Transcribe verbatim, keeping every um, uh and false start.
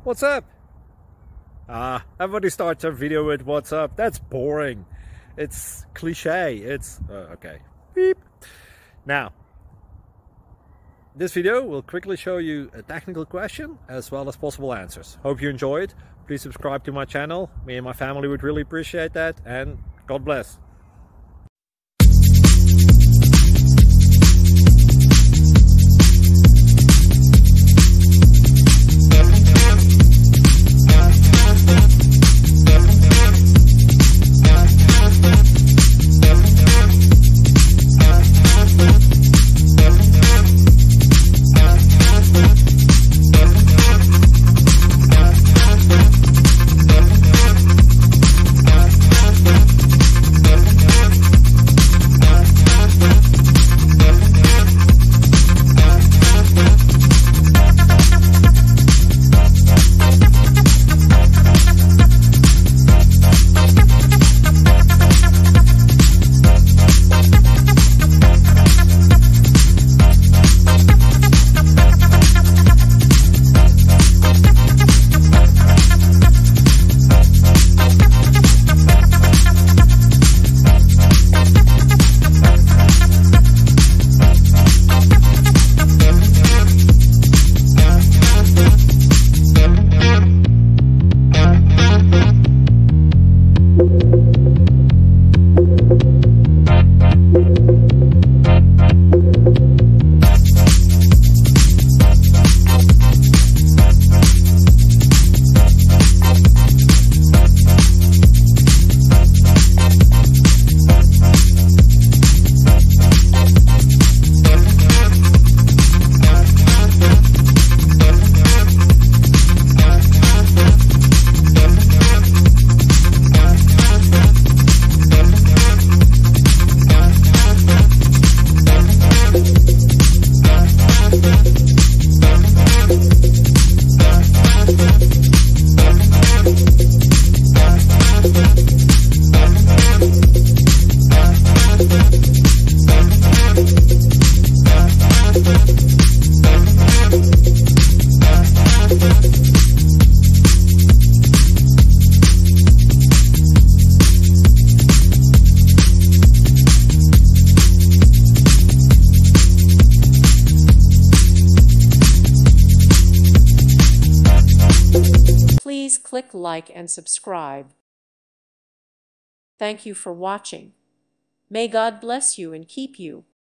What's up? Ah, everybody starts their video with what's up. That's boring. It's cliche. It's uh, okay. Beep. Now, this video will quickly show you a technical question as well as possible answers. Hope you enjoy it. Please subscribe to my channel. Me and my family would really appreciate that, and God bless. Please click like and subscribe. Thank you for watching. May God bless you and keep you.